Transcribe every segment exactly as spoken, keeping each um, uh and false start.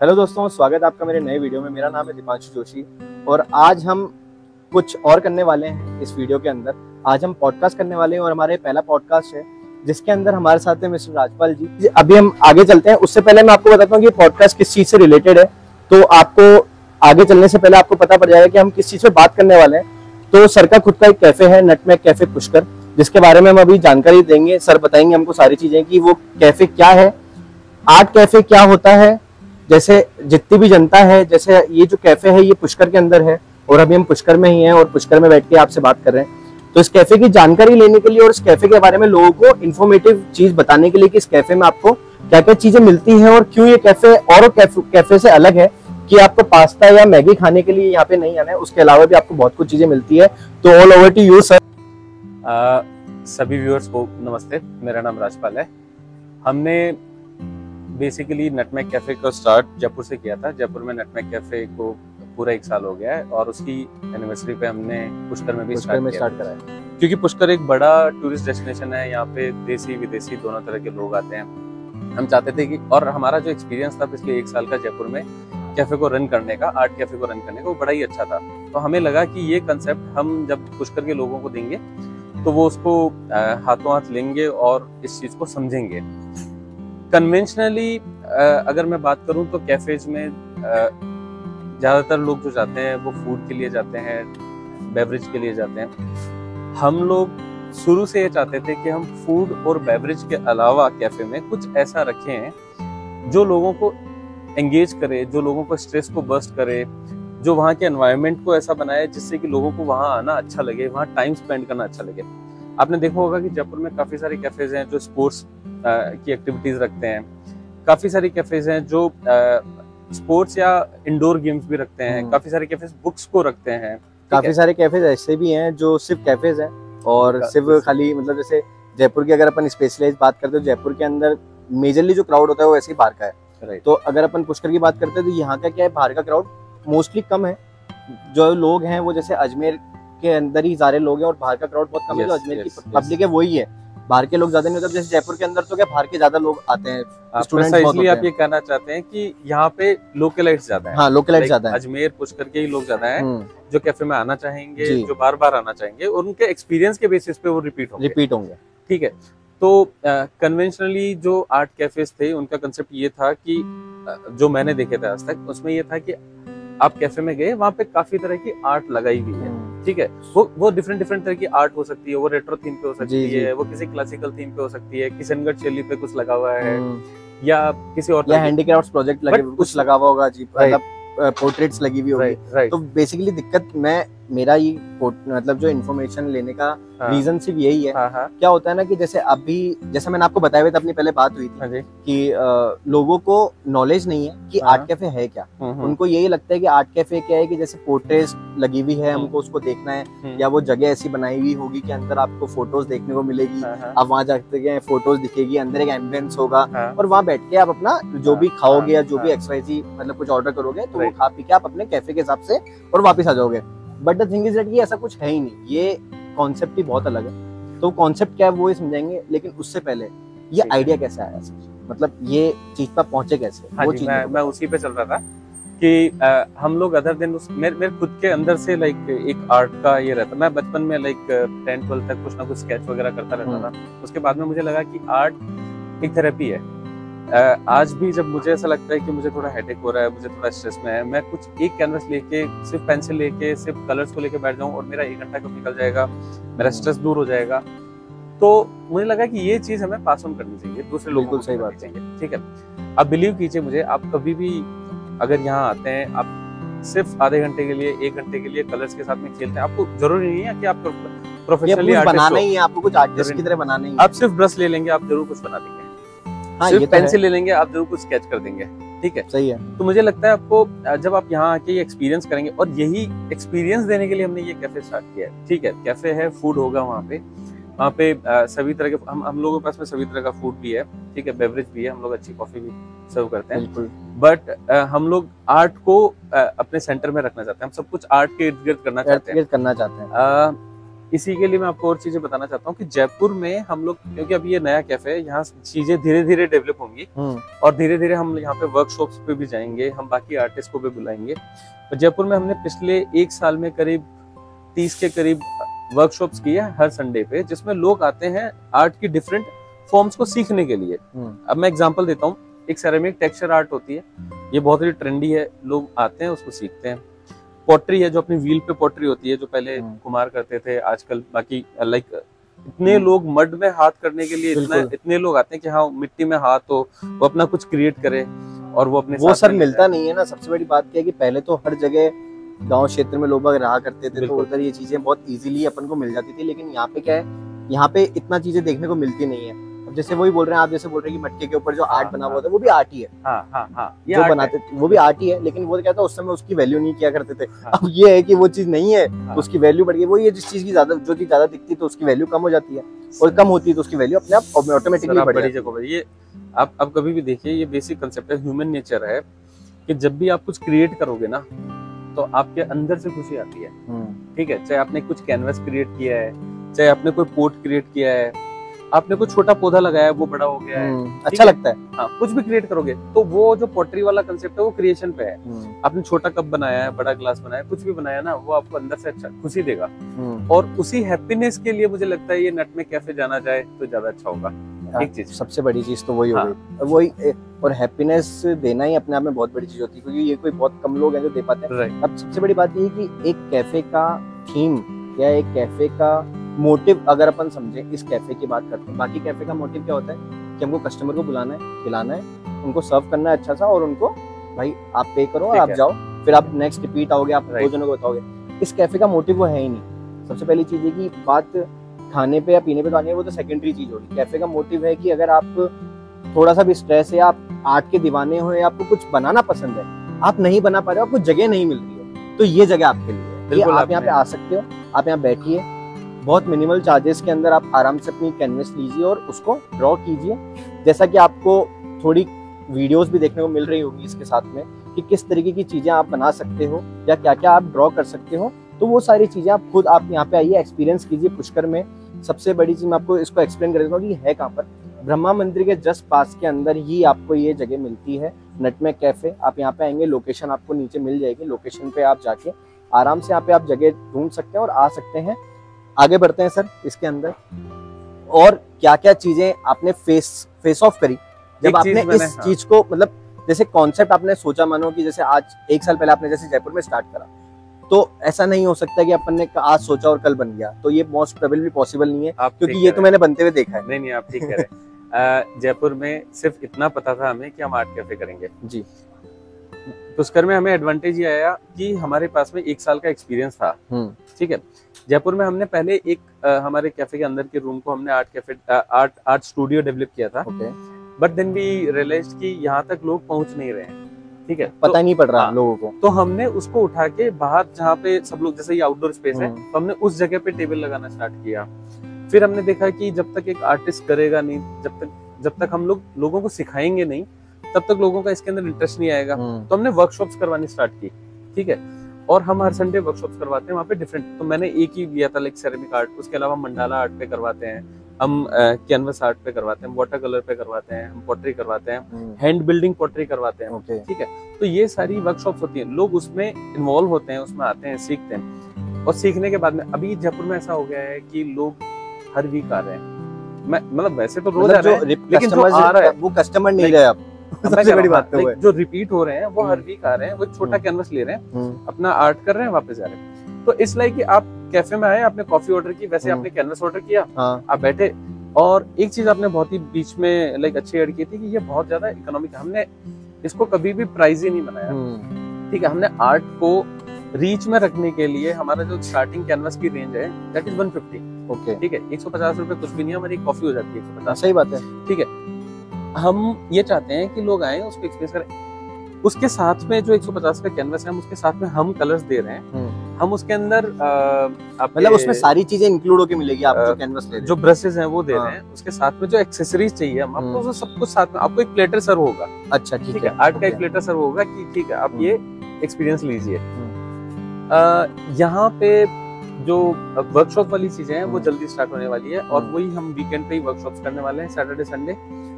Hello दोस्तों, स्वागत है आपका मेरे नए वीडियो में। मेरा नाम है दीपांशु जोशी और आज हम कुछ और करने वाले हैं। इस वीडियो के अंदर आज हम पॉडकास्ट करने वाले हैं और हमारे पहला पॉडकास्ट है जिसके अंदर हमारे साथ है मिस्टर राजपाल जी। अभी हम आगे चलते हैं, उससे पहले मैं आपको बताता हूँ कि पॉडकास्ट किस चीज से रिलेटेड है, तो आपको आगे चलने से पहले आपको पता पड़ जाएगा कि हम किस चीज पे बात करने वाले हैं। तो सर का खुद का एक कैफे है, नटमेग कैफे पुष्कर, जिसके बारे में हम अभी जानकारी देंगे। सर बताएंगे हमको सारी चीजें कि वो कैफे क्या है, आर्ट कैफे क्या होता है। जैसे जितनी भी जनता है, जैसे ये जो कैफे है ये पुष्कर के अंदर है और अभी हम पुष्कर में ही हैं और पुष्कर में बैठ के आपसे बात कर रहे हैं। तो इस कैफे की जानकारी लेने के लिए और इस कैफे के बारे में लोगों को इन्फॉर्मेटिव चीज बताने के लिए कि इस कैफे में आपको क्या क्या चीजें मिलती हैं और क्यों ये कैफे और कैफे, कैफे से अलग है, कि आपको पास्ता या मैगी खाने के लिए यहाँ पे नहीं आना है, उसके अलावा भी आपको बहुत कुछ चीजें मिलती है। तो all over to you sir. सभी व्यूअर्स को नमस्ते, मेरा नाम राजपाल है। हमने बेसिकली नटमेग कैफे को स्टार्ट जयपुर से किया था। जयपुर में नटमेग कैफे को पूरा एक साल हो गया है और उसकी एनिवर्सरी पे हमने पुष्कर में भी पुष्कर में स्टार्ट स्टार्ट किया करा है, क्योंकि पुष्कर एक बड़ा टूरिस्ट डेस्टिनेशन है। यहाँ पे देसी विदेशी दोनों तरह के लोग आते हैं। हम चाहते थे कि, और हमारा जो एक्सपीरियंस था पिछले एक साल का जयपुर में कैफे को रन करने का, आर्ट कैफे को रन करने का, वो बड़ा ही अच्छा था। तो हमें लगा कि ये कंसेप्ट हम जब पुष्कर के लोगों को देंगे तो वो उसको हाथों हाथ लेंगे और इस चीज को समझेंगे। कन्वेंशनली अगर मैं बात करूं तो कैफेज में ज्यादातर लोग जो जाते हैं वो फूड के लिए जाते हैं, बेवरेज के लिए जाते हैं। हम लोग शुरू से ये चाहते थे कि हम फूड और बेवरेज के अलावा कैफे में कुछ ऐसा रखें जो लोगों को एंगेज करे, जो लोगों को स्ट्रेस को बर्स्ट करे, जो वहाँ के एनवायरनमेंट को ऐसा बनाए जिससे कि लोगों को वहाँ आना अच्छा लगे, वहाँ टाइम स्पेंड करना अच्छा लगे। आपने देखा होगा कि जयपुर में काफी सारे कैफेज हैं जो स्पोर्ट्स की एक्टिविटीज रखते हैं, काफी सारी कैफेज हैं जो स्पोर्ट्स या इंडोर गेम्स भी रखते हैं, काफी सारे कैफेज बुक्स को रखते हैं, काफी सारे कैफेज ऐसे भी हैं जो सिर्फ कैफेज हैं और सिर्फ खाली, मतलब जैसे जयपुर की अगर अपन स्पेशलाइज बात करते हैं, जयपुर के अंदर मेजरली जो क्राउड होता है वो ऐसे ही बाहर का है। तो अगर अपन पुष्कर की बात करते हैं तो यहाँ का क्या है, बाहर का क्राउड मोस्टली कम है। जो लोग हैं वो जैसे अजमेर के अंदर ही सारे लोग हैं और बाहर का क्राउड बहुत कम है। जो अजमेर की पब्लिक है वही है, बाहर के लोग ज्यादा नहीं होते। जैसे जयपुर के अंदर तो क्या बाहर के ज्यादा लोग आते हैं, स्टूडेंट्स बहुत होते हैं। आप ये कहना चाहते हैं कि यहाँ पे लोकलाइट्स ज्यादा हैं। हाँ, लोकलाइट्स ज्यादा हैं। अजमेर पुष्कर के ही लोग ज्यादा हैं जो कैफे में आना चाहेंगे, जो बार बार आना चाहेंगे और उनके एक्सपीरियंस के बेसिस पे वो रिपीट होंगे रिपीट होंगे ठीक है। तो कन्वेंशनली uh, जो आर्ट कैफेज थे उनका कंसेप्ट ये था कि uh, जो मैंने देखे थे आज तक, उसमें ये था कि आप कैफे में गए, वहाँ पे काफी तरह की आर्ट लगाई हुई है, ठीक है। वो वो डिफरेंट डिफरेंट तरह की आर्ट हो सकती है, वो रेट्रो थीम पे हो सकती जी, है, जी. वो किसी क्लासिकल थीम पे हो सकती है, किशनगढ़ शैली पे कुछ लगा हुआ है या किसी और या हैंडीक्राफ्ट्स प्रोजेक्ट लगे, कुछ लगा हुआ होगा जी, मतलब पोर्ट्रेट्स लगी हुई होगी। तो बेसिकली दिक्कत मैं मेरा ये मतलब जो इन्फॉर्मेशन लेने का रीजन सिर्फ यही है। क्या होता है ना कि जैसे अभी जैसा मैंने आपको बताया हुआ था, अपनी पहले बात हुई थी कि आ, लोगों को नॉलेज नहीं है कि आर्ट कैफे है क्या। उनको यही लगता है कि आर्ट कैफे क्या है कि जैसे पोर्ट्रेट्स लगी हुई है, हमको उसको देखना है, या वो जगह ऐसी बनाई हुई होगी कि अंदर आपको फोटोज देखने को मिलेगी, आप वहाँ जाके फोटोज दिखेगी, अंदर एक एम्बियंस होगा और वहाँ बैठ के आप अपना जो भी खाओगे या जो भी एक्सरसाइज मतलब कुछ ऑर्डर करोगे तो वो खा पी के आप अपने कैफे के हिसाब से और वापस आ जाओगे। But the thing is that ये ऐसा कुछ है ही नहीं, ये कॉन्सेप्ट ही बहुत अलग है। तो कॉन्सेप्ट क्या है वो समझाएंगे, लेकिन उससे पहले ये आइडिया कैसे आया, मतलब ये चीज पर पहुंचे कैसे? हाँ वो चीज मैं, मैं उसी पे चल रहा था कि आ, हम लोग अदर दिन उस मेरे मेरे खुद के अंदर से लाइक एक आर्ट का ये रहता। मैं बचपन में लाइक टेंथ ट्वेल्थ तक कुछ ना कुछ स्केच वगैरह करता रहता था। उसके बाद में मुझे लगा कि आर्ट एक थेरेपी है। आज भी जब मुझे ऐसा लगता है कि मुझे थोड़ा हेडेक हो रहा है, मुझे थोड़ा स्ट्रेस में है, मैं कुछ एक कैनवस लेके, सिर्फ पेंसिल लेके, सिर्फ कलर्स को लेके बैठ जाऊं और मेरा एक घंटा कब निकल जाएगा, मेरा स्ट्रेस दूर हो जाएगा। तो मुझे लगा कि ये चीज हमें पास ऑन करनी चाहिए, दूसरे लोगों को सही बात चाहिए, ठीक है। आप बिलीव कीजिए मुझे, आप कभी भी अगर यहाँ आते हैं, आप सिर्फ आधे घंटे के लिए, एक घंटे के लिए कलर्स के साथ में खेलते हैं, आपको जरूरी नहीं है कि आप प्रोफेशनली बनाना ही है, आपको कुछ आर्टिस्ट की तरह बनाना ही है। आप सिर्फ ब्रश ले लेंगे, आप जरूर कुछ बना देंगे। हाँ, सिर्फ पेंसिल ले लेंगे, आप जरूर कुछ स्केच कर देंगे, ठीक है। सही है। तो मुझे लगता है आपको जब आप यहाँ आके ये एक्सपीरियंस करेंगे, और यही एक्सपीरियंस देने के लिए हमने ये कैफे स्टार्ट किया है, ठीक है। कैफे है, फूड होगा वहाँ पे, वहाँ पे आ, सभी तरह के हम हम लोगों के पास में सभी तरह का फूड भी है, ठीक है, बेवरेज भी है, हम लोग अच्छी कॉफी भी सर्व करते हैं। बट हम लोग आर्ट को आ, अपने सेंटर में रखना चाहते हैं, हम सब कुछ आर्ट के इर्द गिर्द करना चाहते हैं करना चाहते हैं इसी के लिए मैं आपको और चीजें बताना चाहता हूँ कि जयपुर में हम लोग, क्योंकि अभी ये नया कैफे है, यहाँ चीजें धीरे धीरे डेवलप होंगी और धीरे धीरे हम यहाँ पे वर्कशॉप्स पे भी जाएंगे, हम बाकी आर्टिस्ट को भी बुलाएंगे। तो जयपुर में हमने पिछले एक साल में करीब तीस के करीब वर्कशॉप्स की है हर संडे पे, जिसमें लोग आते हैं आर्ट की डिफरेंट फॉर्म्स को सीखने के लिए। अब मैं एग्जांपल देता हूँ, एक सेरेमिक टेक्सचर आर्ट होती है, ये बहुत ही ट्रेंडी है, लोग आते हैं उसको सीखते हैं। पॉटरी है, जो अपनी व्हील पे पॉटरी होती है, जो पहले कुम्हार करते थे, आजकल बाकी लाइक इतने लोग मड में हाथ करने के लिए इतना इतने लोग आते हैं कि हाँ मिट्टी में हाथ हो, वो अपना कुछ क्रिएट करे और वो अपने वो सर मिलता नहीं है ना। सबसे बड़ी बात क्या है कि पहले तो हर जगह गांव क्षेत्र में लोग रहा करते थे, तो उधर ये चीजें बहुत इजीली अपन को मिल जाती थी। लेकिन यहाँ पे क्या है, यहाँ पे इतना चीजें देखने को मिलती नहीं है। अब जैसे वही बोल रहे हैं आप, जैसे बोल रहे हैं कि मटके के ऊपर जो आर्ट बना हुआ था वो भी आर्ट ही है। हाँ, हाँ, हाँ, जो बनाते थे वो भी आर्ट ही है, लेकिन वो क्या था उस समय उसकी वैल्यू नहीं किया करते थे। अब ये है कि वो चीज नहीं है, उसकी वैल्यू बढ़ गई। वो ये जिस चीज की ज्यादा जो चीज ज्यादा दिखती है तो उसकी वैल्यू कम हो जाती है, और कम होती है तो उसकी वैल्यू अपने आप ऑटोमेटिकली बढ़ जाती है। ये आप अब कभी भी देखिए, ये बेसिक कंसेप्ट है, ह्यूमन नेचर है कि जब भी आप कुछ क्रिएट करोगे ना तो आपके अंदर से खुशी आती है। ठीक है, चाहे आपने कुछ कैनवस क्रिएट किया है, चाहे आपने कोई पोट क्रिएट किया है, आपने कोई छोटा पौधा लगाया है वो बड़ा हो गया है, अच्छा लगता है। हाँ, कुछ भी क्रिएट करोगे तो वो जो पोट्री वाला कंसेप्ट है वो क्रिएशन पे है। आपने छोटा कप बनाया है, बड़ा ग्लास बनाया है, कुछ भी बनाया ना, वो आपको अंदर से अच्छा खुशी देगा। और उसी हैप्पीनेस के लिए मुझे लगता है ये नटमेग कैफे जाना जाए तो ज्यादा अच्छा होगा। एक चीज, सबसे बड़ी चीज तो वही होगी, वही। और हैप्पीनेस देना ही अपने आप में बहुत बड़ी चीज होती है, क्योंकि ये कोई बहुत कम लोग हैं जो दे पाते हैं। अब सबसे बड़ी बात ये है कि एक कैफे का थीम या एक कैफे का मोटिव अगर अपन समझे, इस कैफे की बात करते हैं। बाकी कैफे का मोटिव क्या होता है कि हमको कस्टमर को बुलाना है, खिलाना है, उनको सर्व करना है अच्छा सा, और उनको भाई आप पे करो और आप जाओ, फिर आप नेक्स्ट रिपीट आओगे, आप दो जनों को बताओगे। इस कैफे का मोटिव वो है ही नहीं। सबसे पहली चीज है कि बात खाने पे या पीने पे तो आनी है, वो तो सेकेंडरी चीज होगी। कैफे का मोटिव है कि अगर आप थोड़ा सा भी स्ट्रेस है, आप आर्ट के दीवाने हो, या आपको कुछ बनाना पसंद है, आप नहीं बना पा रहे हो, आपको जगह नहीं मिल रही है, तो ये जगह आपके लिए है। ये आप यहाँ पे आ सकते हो, आप यहाँ बैठिए, बहुत मिनिमल चार्जेस के अंदर आप आराम से अपनी कैनवस लीजिए और उसको ड्रॉ कीजिए। जैसा कि आपको थोड़ी वीडियोस भी देखने को मिल रही होगी इसके साथ में, कि किस तरीके की चीजें आप बना सकते हो या क्या क्या आप ड्रॉ कर सकते हो। तो वो सारी चीजें आप खुद आप यहाँ पे आइए, एक्सपीरियंस कीजिए पुष्कर में। सबसे बड़ी चीज मैं आपको इसको एक्सप्लेन कर देता हूँ कि है कहाँ पर। ब्रह्मा मंदिर के जस्ट पास के अंदर ही आपको ये जगह मिलती है, नटमेग कैफे। आप यहाँ पे आएंगे, लोकेशन आपको नीचे मिल जाएगी, लोकेशन पे आप जाके आराम से यहाँ पे आप जगह ढूंढ सकते हैं और आ सकते हैं। आगे बढ़ते हैं सर इसके अंदर, और क्या क्या चीजें आपने फेस फेस ऑफ करी जब आपने इस हाँ। चीज को, मतलब जैसे कॉन्सेप्ट आपने सोचा, मानो कि जैसे आज एक साल पहले आपने जैसे जयपुर में स्टार्ट करा, तो ऐसा नहीं हो सकता कि अपन ने आज सोचा और कल बन गया, तो ये मोस्ट प्रोबेबली पॉसिबल नहीं है, क्योंकि ये तो मैंने बनते हुए देखा है। नहीं नहीं, आप ठीक कह रहे हैं। जयपुर में सिर्फ इतना पता था हमें कि हम आर्ट कैफे करेंगे जी। पुष्कर में हमें एडवांटेज ये आया कि हमारे पास में एक साल का एक्सपीरियंस था। ठीक है, जयपुर में हमने पहले एक आ, हमारे कैफे के अंदर के रूम को हमने art cafe art art studio develop किया था। बट देन वी रियलाइज्ड कि यहाँ तक लोग पहुंच नहीं रहे हैं। ठीक है, पता तो, नहीं पड़ रहा लोगों को, तो हमने उसको उठा के बाहर, जहाँ पे सब लोग, जैसे ये आउटडोर स्पेस है, तो हमने उस जगह पे टेबल लगाना स्टार्ट किया। फिर हमने देखा कि जब तक एक आर्टिस्ट करेगा नहीं, जब तक जब तक हम लोग लोगों को सिखाएंगे नहीं, तब तक लोगों का इसके अंदर इंटरेस्ट नहीं आएगा। तो हमने वर्कशॉप्स करवानी स्टार्ट की। ठीक है, और हम हर संडे वर्कशॉप्स करवाते हैं वहाँ पे डिफरेंट। तो मैंने एक ही लिया था लाइक सेरेमिक आर्ट, उसके अलावा मंडाला आर्ट पे करवाते हैं हम, कैनवस आर्ट पे करवाते हैं, वाटर कलर पे करवाते हैं, हम पॉटरी करवाते हैं, हैंड बिल्डिंग पॉटरी करवाते हैं। okay. ठीक है, तो ये सारी वर्कशॉप्स होती हैं, लोग उसमें इन्वॉल्व होते हैं, उसमें आते हैं, सीखते हैं। और सीखने के बाद में अभी जयपुर में ऐसा हो गया है कि लोग हर वीक आ रहे हैं। मैं मतलब वैसे तो रोज आ रहे हैं, लेकिन जो आ रहा है वो कस्टमर नहीं रहे। अब सबसे बड़ी बात है जो रिपीट हो रहे हैं वो हर वीक आ रहे हैं, वो छोटा कैनवस ले रहे हैं, अपना आर्ट कर रहे हैं, वापस जा रहे हैं। तो इस लाइक कि आप कैफे में आए, आपने कॉफी ऑर्डर की, वैसे आपने कैनवस ऑर्डर किया, आप बैठे। और एक चीज आपने बहुत ही बीच में लाइक अच्छी ऐड की थी कि ये बहुत ज्यादा इकोनॉमिक, हमने इसको कभी भी प्राइस ही नहीं बनाया। ठीक है, हमने आर्ट को रीच में रखने के लिए हमारा जो स्टार्टिंग कैनवस की रेंज है that is one fifty. Okay, ठीक है, एक सौ पचास रुपए कुछ भी नहीं, हमारी कॉफी हो जाती है एक सौ पचास। सही बात है। ठीक है, हम ये चाहते हैं कि लोग आए, उसको एक्सपीरियंस करें। उसके साथ में जो एक सौ पचास का कैनवस है, हम उसके साथ में हम कलर्स दे रहे हैं। हम उसके अंदर मतलब उसमें सारी चीजें इंक्लूड होके मिलेगी। आप जो कैनवस ले रहे हैं, जो ब्रशेस हैं वो दे रहे हैं, उसके साथ में जो एक्सेसरीज चाहिए हम आपको सब कुछ साथ में। आपको एक प्लेटर सर्व होगा। अच्छा, ठीक है, आर्ट का एक प्लेटर सर्व होगा कि ठीक है आप ये एक्सपीरियंस लीजिए। यहाँ पे जो वर्कशॉप वाली चीजें हैं वो जल्दी स्टार्ट होने वाली है, और हम्म। वही हम वीकेंड पे ही वर्कशॉप्स करने वाले हैं, सैटरडे संडे।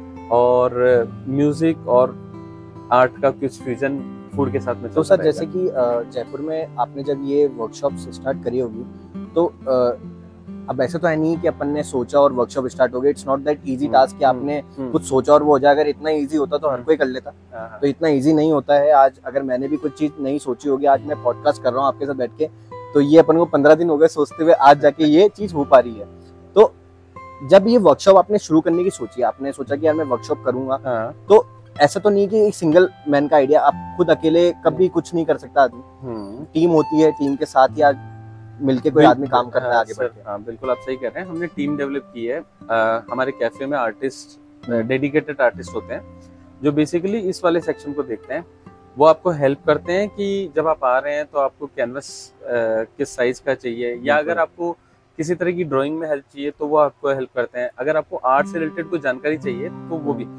और म्यूजिक और आर्ट का कुछ फ्यूजन फूड के साथ में तो चलता सर जैसे कि अ, जयपुर में आपने जब ये वर्कशॉप स्टार्ट करी होगी, तो अ, अब ऐसे तो है नहीं कि अपन ने सोचा और वर्कशॉप स्टार्ट हो गई। It's not that easy task कि आपने कुछ सोचा और वो हो जाए। अगर इतना इजी होता तो हर कोई कर लेता, रहेगा। तो इतना इजी नहीं होता है। आज अगर मैंने भी कुछ चीज नहीं सोची होगी, आज मैं पॉडकास्ट कर रहा हूँ आपके साथ बैठ के, तो ये अपन को पंद्रह दिन हो गए सोचते हुए, आज जाके ये चीज हो पा रही है। तो जब ये वर्कशॉप आपने शुरू करने की सोची, आपने सोचा कि यार मैं वर्कशॉप करूंगा, हाँ। तो ऐसा तो नहीं कि एक सिंगल मैन का आइडिया, आप खुद अकेले कभी कुछ नहीं कर सकता आदमी। टीम होती है, टीम के साथ ही आज मिलके कोई आदमी काम करता है आगे बढ़ के। हाँ बिल्कुल, आप सही कह रहे हैं। हमने टीम डेवलप की है। आ, हमारे कैफे में आर्टिस्ट, डेडिकेटेड आर्टिस्ट होते हैं जो बेसिकली इस वाले सेक्शन को देखते हैं। वो आपको हेल्प करते हैं कि जब आप आ रहे हैं तो आपको कैनवस किस साइज का चाहिए, या अगर आपको किसी तरह की ड्राइंग में हेल्प चाहिए तो वो आपको हेल्प करते हैं। अगर आपको आर्ट से रिलेटेड कोई जानकारी चाहिए तो वो भी।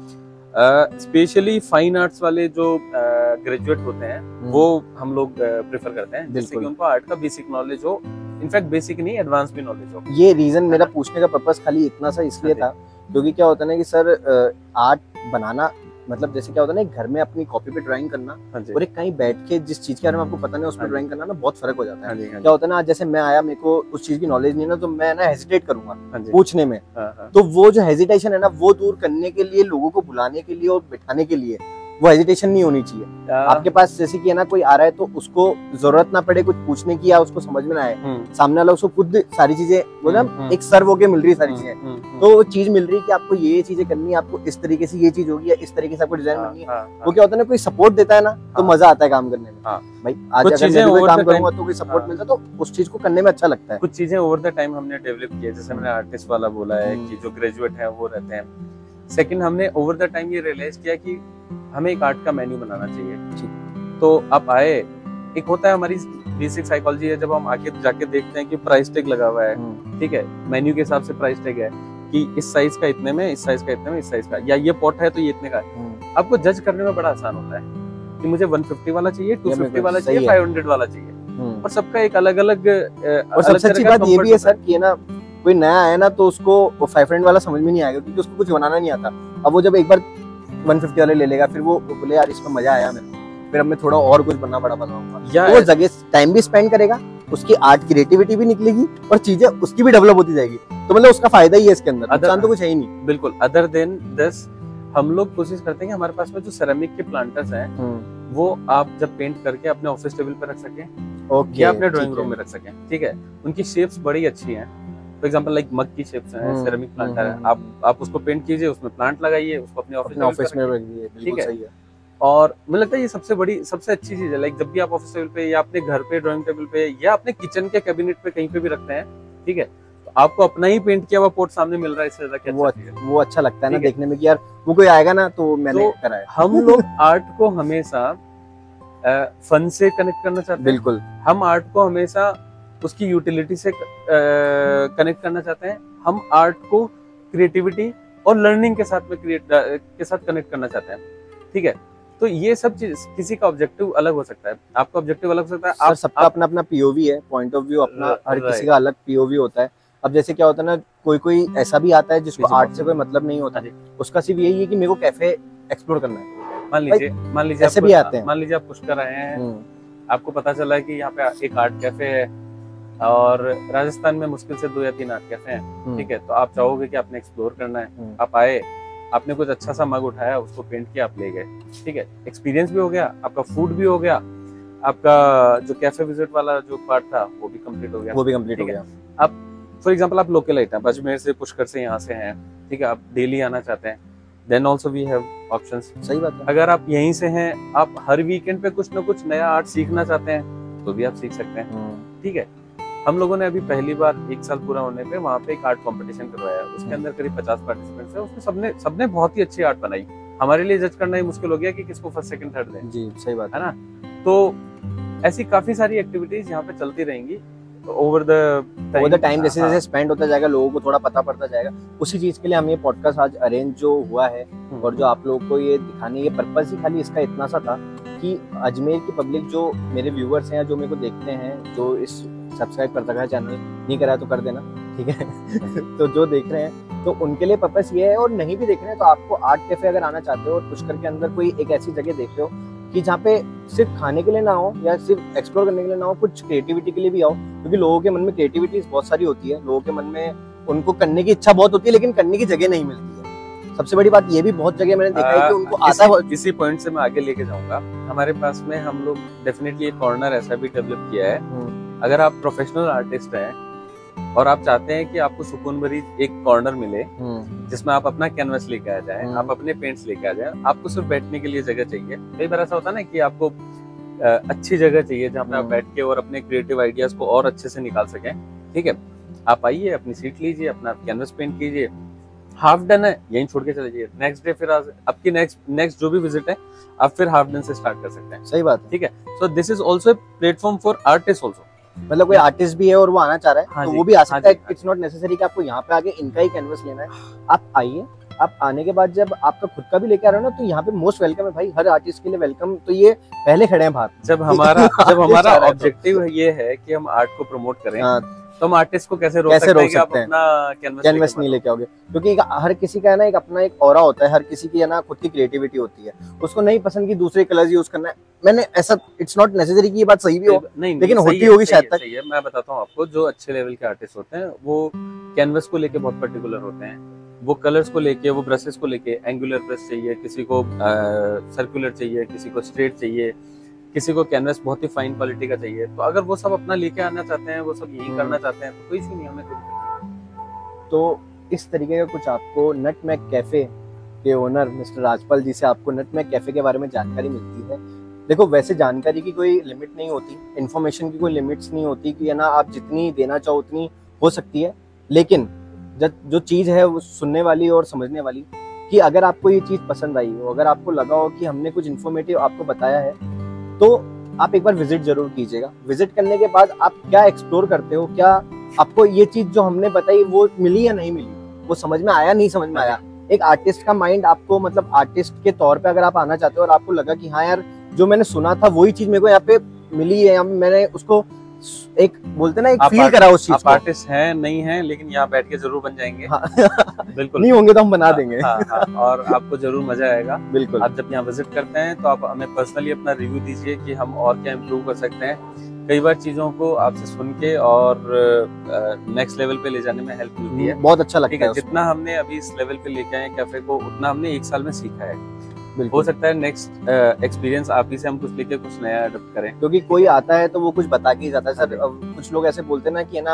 स्पेशली फाइन आर्ट्स वाले जो ग्रेजुएट होते हैं वो हम लोग प्रेफर करते हैं, जिससे कि उनको आर्ट का बेसिक नॉलेज हो। इनफैक्ट बेसिक नहीं, एडवांस भी नॉलेज हो। ये रीजन मेरा पूछने का पर्पस खाली इतना सा इसलिए था क्योंकि क्या होता है ना कि सर आर्ट बनाना मतलब जैसे क्या होता है ना, घर में अपनी कॉपी पे ड्राइंग करना और एक कहीं बैठ के जिस चीज के बारे में आपको पता नहीं उस पर ड्राइंग करना ना बहुत फर्क हो जाता है। क्या होता है ना, आज जैसे मैं आया, मेरे को उस चीज की नॉलेज नहीं है ना, तो मैं ना हेजिटेट करूंगा पूछने में। तो वो जो हेजिटेशन है ना, वो दूर करने के लिए, लोगों को बुलाने के लिए और बिठाने के लिए वो हेजिटेशन नहीं होनी चाहिए आपके पास। जैसे कि है ना, कोई आ रहा है तो उसको जरूरत ना पड़े कुछ पूछने की या उसको समझ में ना आए, सामने वाला उसको खुद सारी चीजें वो ना एक सर्व होके मिल रही है सारी चीजें। तो वो चीज मिल रही है कि आपको ये ये चीजें करनी है, आपको इस तरीके से ये चीज होगी या इस तरीके से आपको डिजाइन बननी है। वो क्या होता है ना, कोई सपोर्ट देता है ना तो मजा आता है काम करने में। भाई आज अगर मैं कोई काम करूंगा तो कोई सपोर्ट मिलता तो उस चीज को करने में अच्छा लगता है। कुछ चीजें ओवर द टाइम हमने डेवलप की है, जैसे मैंने आर्टिस्ट वाला बोला है कि जो ग्रेजुएट है वो रहते हैं। सेकंड, हमने ओवर द टाइम ये रियलाइज किया कि हमें एक आर्ट का मेन्यू बनाना चाहिए। तो आप आए, एक होता है हमारी बेसिक साइकोलॉजी है, जब हम आके जाके देखते हैं कि प्राइस टैग लगा हुआ है, ठीक है, मेन्यू के हिसाब से प्राइस टैग है कि इस साइज का इतने में, इस साइज का इतने में, इस साइज का, या ये पॉट है तो ये इतने का है। आपको जज करने में बड़ा आसान होता है कि मुझे एक सौ पचास वाला चाहिए, दो सौ पचास वाला चाहिए, पाँच सौ वाला चाहिए, और सबका एक अलग अलग। और सबसे अच्छी बात ये भी है सर कि ना, कोई नया आया ना तो उसको वो फाइव हंड्रेड वाला समझ में नहीं आएगा क्योंकि उसको कुछ बनाना नहीं आता। अब वो जब एक बार एक सौ पचास वाले ले लेगा, फिर वो बोले यार इसमें मजा आया मेरे को, फिर अब मैं थोड़ा और कुछ बनना बड़ा बनाऊंगा, तो वो जगह टाइम भी स्पेंड करेगा, उसकी आर्ट क्रिएटिविटी भी निकलेगी और चीजें उसकी भी डेवलप होती जाएगी। तो मतलब उसका फायदा ही है इसके अंदर, नुकसान तो कुछ है ही नहीं। बिल्कुल। अदर देन दिस, हम लोग कोशिश करते हैं कि हमारे पास में जो सेरेमिक के प्लांटर्स हैं वो आप जब पेंट करके अपने ऑफिस टेबल पर रख सकें, ओके, या अपने ड्राइंग रूम में रख सकें। ठीक है, उनकी शेप्स बड़ी अच्छी हैं। फॉर एग्जांपल लाइक मग की शेप्स हैं, सेरेमिक प्लांटर है, आप आप उसको पेंट कीजिए, उसमें प्लांट लगाइए, उसको अपने ऑफिस ऑफिस में रख दीजिए। ठीक है, और मुझे लगता है ये सबसे बड़ी सबसे अच्छी चीज है। लाइक जब भी आप ऑफिस टेबल पे या अपने घर पे ड्राइंग टेबल पे या अपने किचन के कैबिनेट पे कहीं पे भी रखते हैं, ठीक है, तो आपको अपना ही पेंट किया हुआ पोर्ट सामने मिल रहा है, इससे ज्यादा वो वो अच्छा लगता है ना देखने में कि यार वो कोई आएगा ना तो मैंने करा है। हम लोग आर्ट को हमेशा फन से कनेक्ट करना चाहते हैं। बिल्कुल, हम आर्ट को हमेशा उसकी यूटिलिटी से कनेक्ट करना चाहते हैं। हम आर्ट को क्रिएटिविटी और लर्निंग के साथ में क्रिएट के साथ कनेक्ट करना चाहते हैं। ठीक है, तो ये सब चीज, किसी का ऑब्जेक्टिव अलग हो सकता है, आपका ऑब्जेक्टिव अलग हो सकता है। आप सबका अपना अपना पीओवी है, पॉइंट ऑफ व्यू अपना, हर किसी का अलग पीओवी होता है। अब जैसे क्या होता है ना, कोई कोई ऐसा भी आता है जिसको आर्ट से कोई मतलब नहीं होता, उसका सिर्फ यही है कि मेरे को कैफे एक्सप्लोर करना है। मान लीजिए मान लीजिए ऐसे भी आते हैं, मान लीजिए आप पुष्कर आए हैं, आपको पता चला है कि यहाँ पे एक आर्ट कैफे है और राजस्थान में मुश्किल से दो या तीन आर्ट कैफे हैं। ठीक है, तो आप चाहोगे कि आपने एक्सप्लोर करना है, आप आए, आपने कुछ अच्छा सा मग उठाया, उसको पेंट किया, आप ले गए। ठीक है, एक्सपीरियंस भी हो गया, आपका फूड भी हो गया, आपका जो कैफे विजिट वाला जो पार्ट था वो भी कंप्लीट हो गया। वो भी कंप्लीट हो गया। आप फॉर एग्जांपल आप लोकल आइटम अजमेर से, पुष्कर से, यहाँ से हैं, ठीक है, आप डेली आना चाहते हैं, then also we have options. सही बात है। अगर आप यहीं से हैं, आप हर वीकेंड पे कुछ ना कुछ नया आर्ट सीखना चाहते हैं तो भी आप सीख सकते हैं। ठीक है, हम लोगों ने अभी पहली बार एक साल पूरा होने पे वहाँ पे एक आर्ट कंपटीशन करवाया, उसके अंदर करीब पचास पार्टिसिपेंट्स हैं, उसमें सबने सबने बहुत ही अच्छी आर्ट बनाई। हमारे लिए जज करना ही मुश्किल हो गया कि किसको फर्स्ट सेकंड थर्ड दें। जी सही बात है ना। तो ऐसी काफी सारी एक्टिविटीज यहाँ पे चलती रहेंगी over the over the time, जैसे जैसे स्पेंड होता जाएगा, लोगों को थोड़ा पता पड़ता जाएगा। उसी चीज के लिए हम ये पॉडकास्ट आज अरेंज जो हुआ है और जो आप लोगों को ये दिखाने, ये पर्पस ही खाली इसका इतना सा था कि अजमेर की पब्लिक, जो मेरे व्यूअर्स हैं, जो मेरे को देखते हैं, जो इस सब्सक्राइब कर रखा है चैनल, नहीं करा तो कर देना, ठीक है। तो जो देख रहे हैं तो उनके लिए पर्पस ये है, और नहीं भी देख रहे हैं तो आपको आर्ट कैफे अगर आना चाहते हो और पुष्कर के अंदर कोई एक ऐसी जगह देख रहे हो कि जहाँ पे सिर्फ खाने के लिए ना हो या सिर्फ एक्सप्लोर करने के लिए ना हो, कुछ क्रिएटिविटी के लिए भी आओ, क्योंकि लोगों के मन में क्रिएटिविटी बहुत सारी होती है, लोगों के मन में उनको करने की इच्छा बहुत होती है लेकिन करने की जगह नहीं मिलती है। सबसे बड़ी बात ये भी बहुत जगह मैंने देखा है कि उनको आता है। इसी पॉइंट से मैं आगे लेके जाऊंगा। हमारे पास में हम लोग डेफिनेटली एक कॉर्नर ऐसा भी डेवलप किया है, अगर आप प्रोफेशनल आर्टिस्ट हैं और आप चाहते हैं कि आपको सुकून भरी एक कॉर्नर मिले जिसमें आप अपना कैनवस लेके आ जाएं, आप अपने पेंट्स लेके आ जाएं, आपको सिर्फ बैठने के लिए जगह चाहिए। कई बार ऐसा होता है ना कि आपको अच्छी जगह चाहिए जहाँ पे आप बैठ के और अपने क्रिएटिव आइडियाज को और अच्छे से निकाल सकें, ठीक है। आप आइए, अपनी सीट लीजिए, अपना कैनवस पेंट कीजिए, हाफ डन है यहीं छोड़ के चले जाइए, नेक्स्ट डे फिर आपकी नेक्स्ट नेक्स्ट जो भी विजिट है आप फिर हाफ डन से स्टार्ट कर सकते हैं। सही बात है, ठीक है। So this is also platform for artist also, मतलब कोई आर्टिस्ट भी है और वो आना चाह रहा है, हाँ तो वो भी आ सकता है। इट्स नॉट नेसेसरी कि आपको यहाँ पे आके इनका ही कैनवस लेना है। आप आइए, आप आने के बाद जब आपका खुद का भी लेके आ रहे हो ना तो यहाँ पे मोस्ट वेलकम है भाई, हर आर्टिस्ट के लिए वेलकम। तो ये पहले खड़े हैं बाहर। जब हमारा जब हमारा ऑब्जेक्टिव ये है कि हम आर्ट को प्रमोट करें, तो हम आर्टिस्ट को कैसे रोक कैसे सकते रोक हैं सकते हैं? अपना कैनवस कैनवस नहीं लेके आओगे, क्योंकि हर किसी का है ना एक अपना एक ऑरा होता है, हर किसी की है ना खुद की क्रिएटिविटी होती है, उसको नहीं पसंद की दूसरे कलर्स यूज करना है। मैंने ऐसा इट्स नॉट नेसेसरी कि ये बात सही भी हो, नहीं, लेकिन नहीं, होती होगी शायद तक। सही है। मैं बताता हूँ आपको, जो अच्छे लेवल के आर्टिस्ट होते हैं वो कैनवस को लेके बहुत पर्टिकुलर होते हैं, वो कलर्स को लेके, वो ब्रशेस को लेके, एंगुलर ब्रश चाहिए, किसी को सर्कुलर चाहिए, किसी को स्ट्रेट चाहिए, किसी को कैनवस बहुत ही फाइन क्वालिटी का चाहिए। तो अगर वो सब अपना लेके आना चाहते हैं, वो सब यही करना चाहते हैं, तो कोई सी नहीं, हमें कोई। तो इस तरीके का कुछ आपको नटमैग कैफे के ओनर मिस्टर राजपाल जी से आपको नटमैग कैफे के बारे में जानकारी मिलती है। देखो वैसे जानकारी की कोई लिमिट नहीं होती, इन्फॉर्मेशन की कोई लिमिट्स नहीं होती कि है ना आप जितनी देना चाहो उतनी हो सकती है, लेकिन जो चीज़ है वो सुनने वाली और समझने वाली, कि अगर आपको ये चीज़ पसंद आई हो, अगर आपको लगा हो कि हमने कुछ इन्फॉर्मेटिव आपको बताया है, तो आप एक बार विजिट जरूर कीजिएगा। विजिट करने के बाद आप क्या एक्सप्लोर करते हो, क्या आपको ये चीज जो हमने बताई वो मिली या नहीं मिली, वो समझ में आया नहीं समझ में आया। एक आर्टिस्ट का माइंड आपको, मतलब आर्टिस्ट के तौर पे अगर आप आना चाहते हो और आपको लगा कि हाँ यार जो मैंने सुना था वही चीज मेरे को यहाँ पे मिली है, मैंने उसको एक बोलते ना एक फील करा उस चीज को। आर्टिस्ट हैं नहीं हैं, लेकिन यहाँ बैठ के जरूर बन जाएंगे। हाँ। बिल्कुल नहीं होंगे तो हम बना देंगे। हाँ, हाँ, और आपको जरूर मजा आएगा। बिल्कुल। आप जब यहाँ विजिट करते हैं तो आप हमें पर्सनली अपना रिव्यू दीजिए कि हम और क्या इम्प्रूव कर सकते हैं। कई बार चीजों को आपसे सुन के और नेक्स्ट लेवल पे ले जाने में हेल्प मिलती है, बहुत अच्छा लगता है। जितना हमने अभी इस लेवल पे लेके आए कैफे को, उतना हमने एक साल में सीखा है। हो सकता है नेक्स्ट एक्सपीरियंस आप ही से हम कुछ लेके कुछ नया अडॉप्ट करें, क्योंकि कोई आता है तो वो कुछ बता के ही जाता है। सर कुछ लोग ऐसे बोलते हैं ना कि है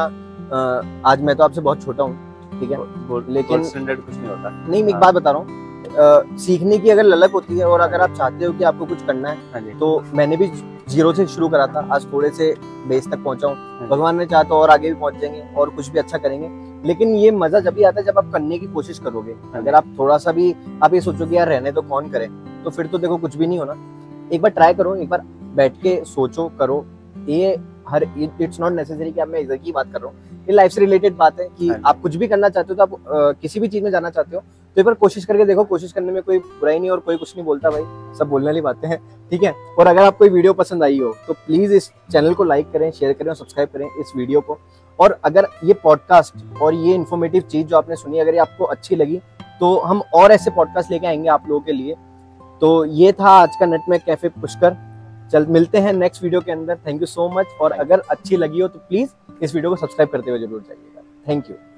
ना आज मैं तो आपसे बहुत छोटा हूँ, ठीक है, लेकिन स्टैंडर्ड कुछ नहीं होता। नहीं, मैं एक बात बता रहा हूँ, सीखने की अगर ललक होती है और अगर आप चाहते हो कि आपको कुछ करना है, तो मैंने भी जीरो से शुरू करा था, आज थोड़े से बेस तक पहुंचा हूँ। भगवान ने चाहा तो और आगे भी पहुंच जाएंगे और कुछ भी अच्छा करेंगे, लेकिन ये मजा जब भी आता है जब आप करने की कोशिश करोगे। अगर आप थोड़ा सा भी आप ये सोचोगे यार रहने तो कौन करे, तो फिर तो देखो कुछ भी नहीं होना। एक बार ट्राई करो, एक बार बैठ के सोचो, करो। ये हर इट्स नॉट नेसेसरी कि आप मैं इधर की बात कर रहा हूँ, ये लाइफ से रिलेटेड बात है कि आप कुछ भी करना चाहते हो, तो आप आ, किसी भी चीज में जाना चाहते हो तो एक बार कोशिश करके देखो। कोशिश करने में कोई बुराई नहीं और कोई कुछ नहीं बोलता भाई, सब बोलने वाली बातें हैं, ठीक है। और अगर आपको वीडियो पसंद आई हो तो प्लीज इस चैनल को लाइक करें, शेयर करें और सब्सक्राइब करें इस वीडियो को। और अगर ये पॉडकास्ट और ये इन्फॉर्मेटिव चीज जो आपने सुनी अगर ये आपको अच्छी लगी तो हम और ऐसे पॉडकास्ट लेके आएंगे आप लोगों के लिए। तो ये था आज का नटमैग कैफे पुष्कर। चल मिलते हैं नेक्स्ट वीडियो के अंदर। Thank you so much. और अगर अच्छी लगी हो तो प्लीज इस वीडियो को सब्सक्राइब करते हुए जरूर जाइएगा। Thank you.